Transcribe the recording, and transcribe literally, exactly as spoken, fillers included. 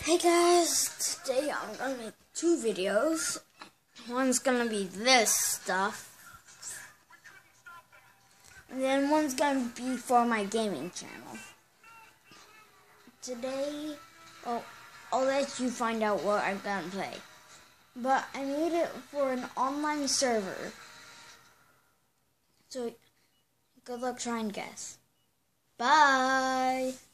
Hey guys, today I'm gonna make two videos. One's gonna be this stuff, and then one's gonna be for my gaming channel. Today, well, I'll let you find out what I'm gonna play. But I made it for an online server. So, good luck trying to guess. Bye!